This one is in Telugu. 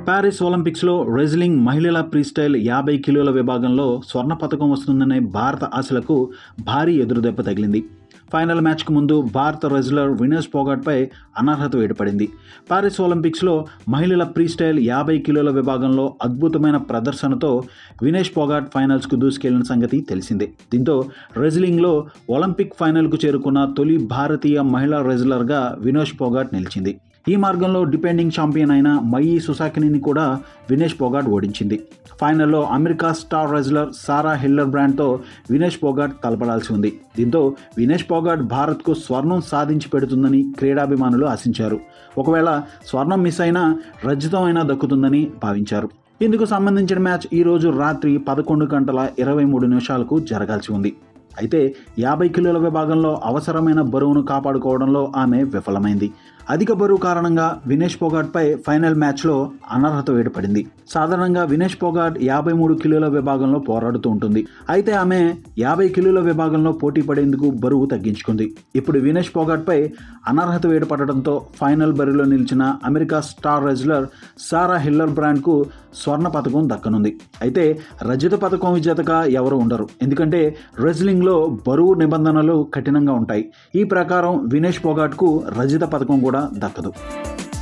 ప్యారిస్ ఒలింపిక్స్లో రెజ్లింగ్ మహిళల ఫ్రీస్టైల్ 50 కిలోల విభాగంలో స్వర్ణ పతకం వస్తుందనే భారత ఆశలకు భారీ ఎదురుదెబ్బ తగిలింది. ఫైనల్ మ్యాచ్కు ముందు భారత రెజ్లర్ వినేష్ పోగాట్పై అనర్హత వేడిపడింది. ప్యారిస్ ఒలింపిక్స్లో మహిళల ఫ్రీస్టైల్ 50 కిలోల విభాగంలో అద్భుతమైన ప్రదర్శనతో వినేష్ పోగాట్ ఫైనల్స్కు దూసుకెళ్లిన సంగతి తెలిసిందే. దీంతో రెజ్లింగ్లో ఒలింపిక్ ఫైనల్కు చేరుకున్న తొలి భారతీయ మహిళా రెజ్లర్గా వినేష్ పోగాట్ నిలిచింది. ఈ మార్గంలో డిపెండింగ్ ఛాంపియన్ అయిన మయీ సుసాకిని కూడా వినేష్ పోగాట్ ఓడించింది. ఫైనల్లో అమెరికా స్టార్ రెజ్లర్ సారా హిల్లర్బ్రాండ్తో వినేష్ పోగాట్ తలపడాల్సి ఉంది. దీంతో వినేష్ పోగాట్ భారత్కు స్వర్ణం సాధించి పెడుతుందని క్రీడాభిమానులు ఆశించారు. ఒకవేళ స్వర్ణం మిస్ అయినా రజతం అయినా దక్కుతుందని భావించారు. ఇందుకు సంబంధించిన మ్యాచ్ ఈరోజు రాత్రి 11:23 జరగాల్సి ఉంది. అయితే 50 కిలోల విభాగంలో అవసరమైన బరువును కాపాడుకోవడంలో ఆమె విఫలమైంది. అధిక బరువు కారణంగా వినేష్ పోగాట్పై ఫైనల్ మ్యాచ్లో అనర్హత వేడిపడింది. సాధారణంగా వినేష్ పోగాట్ 53 కిలోల విభాగంలో పోరాడుతూ ఉంటుంది. అయితే ఆమె 50 కిలోల విభాగంలో పోటీ పడేందుకు బరువు తగ్గించుకుంది. ఇప్పుడు వినేష్ పోగాట్పై అనర్హత వేడిపడడంతో ఫైనల్ బరిలో నిలిచిన అమెరికా స్టార్ రెజ్లర్ సారా హిల్లర్బ్రాండ్కు స్వర్ణ పతకం దక్కనుంది. అయితే రజత పతకం విజేతగా ఎవరు ఉండరు. ఎందుకంటే రెజ్లింగ్లో బరువు నిబంధనలు కఠినంగా ఉంటాయి. ఈ ప్రకారం వినేష్ పోగాట్కు రజత పతకం కూడా దక్కదు.